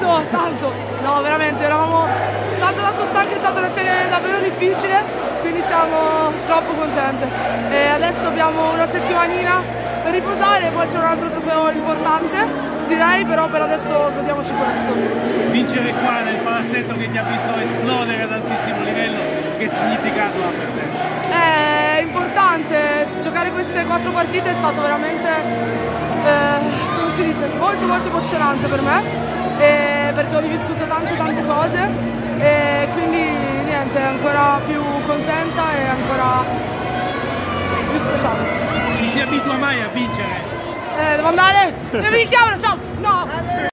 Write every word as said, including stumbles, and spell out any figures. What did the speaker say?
Tanto, tanto, no veramente, eravamo tanto tanto stanchi, è stata una serie davvero difficile, quindi siamo troppo contente. E adesso abbiamo una settimanina per riposare e poi c'è un altro trofeo importante, direi, però per adesso godiamoci questo. Vincere qua nel palazzetto che ti ha visto esplodere ad altissimo livello, che significato ha per te? È importante, giocare queste quattro partite è stato veramente, eh, come si dice, molto molto emozionante per me, eh, perché ho rivissuto tante tante cose e quindi niente, ancora più contenta e ancora più speciale. Ci si abitua mai a vincere? Eh, devo andare? Devi chiamare, ciao! No!